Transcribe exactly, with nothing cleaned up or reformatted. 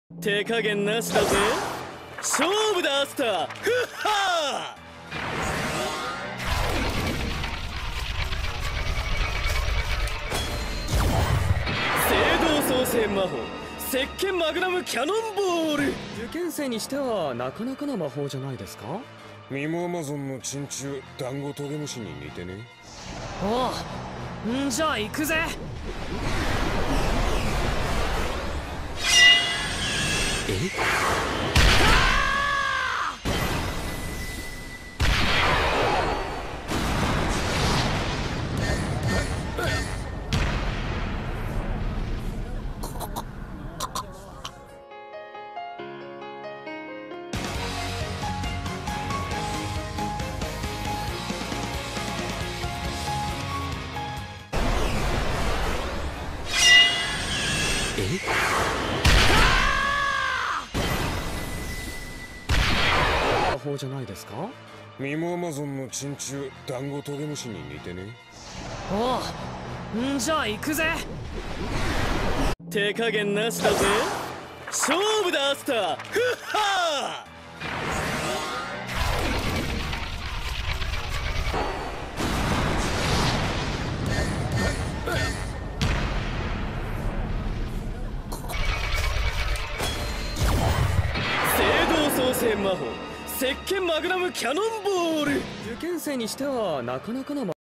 手加減なしだぜ。勝負だアスター。ふっはー。聖堂創世魔法石鹸マグナムキャノンボール。受験生にしてはなかなかな魔法じゃないですか。 ミモアマゾンの珍虫ダンゴトゲムシに似てね。 おう、んじゃあ行くぜ。 え魔法じゃないですか。 ミモアマゾンの珍虫ダンゴトゲムシに似てね。 おう、んじゃあ行くぜ。 手加減なしだぜ。勝負だアスター。ふっはー。創世魔法石鹸マグナムキャノンボール。受験生にしてはなかなかな魔法